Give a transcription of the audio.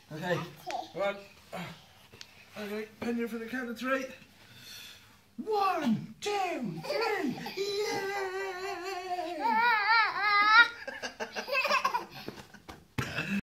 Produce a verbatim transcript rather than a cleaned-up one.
Okay. Right. Okay, pen you for the count of three. One, two,